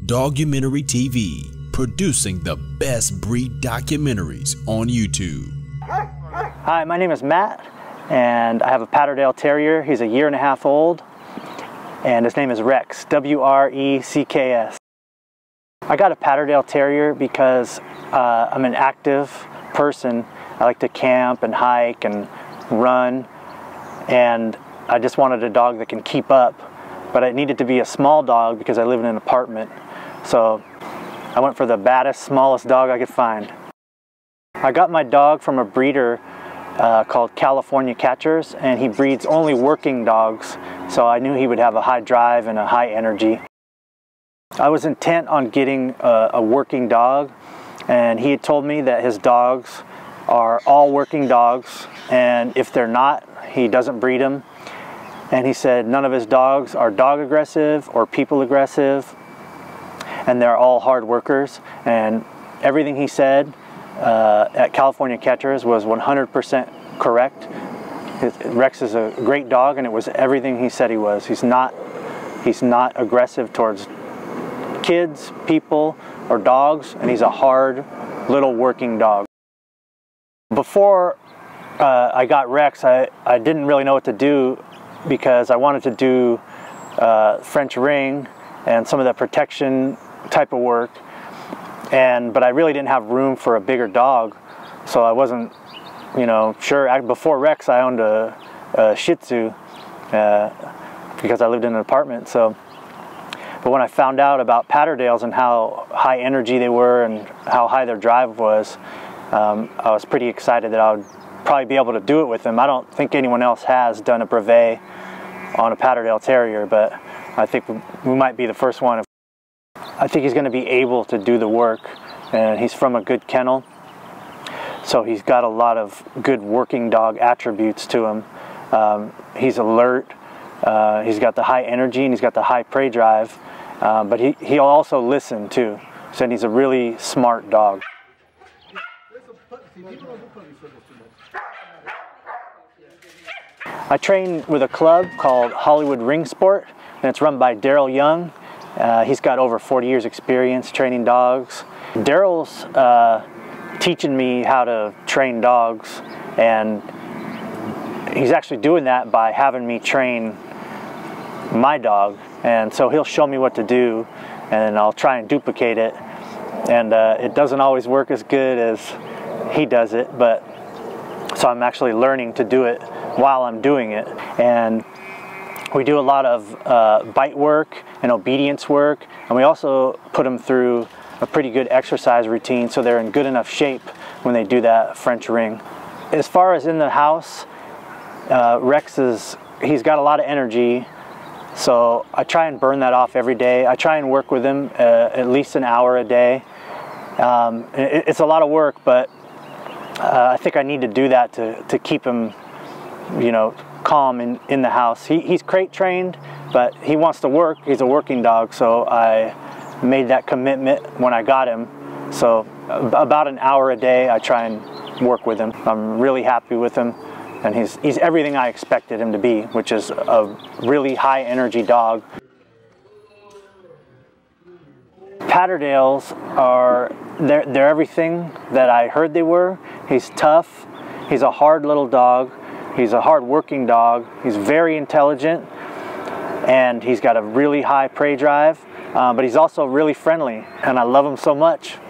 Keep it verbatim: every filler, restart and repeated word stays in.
Dogumentary T V, producing the best breed documentaries on YouTube. Hi, my name is Matt, and I have a Patterdale Terrier. He's a year and a half old, and his name is Rex, W R E C K S. I got a Patterdale Terrier because uh, I'm an active person. I like to camp and hike and run, and I just wanted a dog that can keep up, but it needed to be a small dog because I live in an apartment. So I went for the baddest, smallest dog I could find. I got my dog from a breeder uh, called California Catchers, and he breeds only working dogs, so I knew he would have a high drive and a high energy. I was intent on getting a, a working dog, and he had told me that his dogs are all working dogs, and if they're not, he doesn't breed them. And he said none of his dogs are dog aggressive or people aggressive, and they're all hard workers. And everything he said uh, at California Catchers was one hundred percent correct. His, Rex is a great dog, and it was everything he said he was. He's not, he's not aggressive towards kids, people, or dogs, and he's a hard little working dog. Before uh, I got Rex, I, I didn't really know what to do because I wanted to do uh, French ring and some of the protection type of work, and but I really didn't have room for a bigger dog, so I wasn't, you know, sure. I, before Rex, I owned a, a Shih Tzu uh, because I lived in an apartment. So, but when I found out about Patterdales and how high energy they were and how high their drive was, um, I was pretty excited that I would probably be able to do it with them. I don't think anyone else has done a brevet on a Patterdale Terrier, but I think we might be the first one. I think he's going to be able to do the work, and he's from a good kennel, so he's got a lot of good working dog attributes to him. Um, he's alert, uh, he's got the high energy, and he's got the high prey drive, uh, but he, he'll also listen too, so he's a really smart dog. I train with a club called Hollywood Ring Sport, and it's run by Daryl Young. Uh, he's got over forty years experience training dogs. Daryl's uh, teaching me how to train dogs, and he's actually doing that by having me train my dog, and so he'll show me what to do, and I'll try and duplicate it, and uh, it doesn't always work as good as he does it, but so I'm actually learning to do it while I'm doing it. And we do a lot of uh, bite work and obedience work, and we also put them through a pretty good exercise routine so they're in good enough shape when they do that French ring. As far as in the house, uh, Rex is, he's got a lot of energy, so I try and burn that off every day. I try and work with him uh, at least an hour a day. Um, it, it's a lot of work, but uh, I think I need to do that to, to keep him, you know, calm in, in the house. He, he's crate trained, but he wants to work. He's a working dog, so I made that commitment when I got him. So about an hour a day I try and work with him. I'm really happy with him, and he's, he's everything I expected him to be, which is a really high energy dog. Patterdales are, they're, they're everything that I heard they were. He's tough, he's a hard little dog, he's a hard working dog, he's very intelligent, and he's got a really high prey drive, uh, but he's also really friendly, and I love him so much.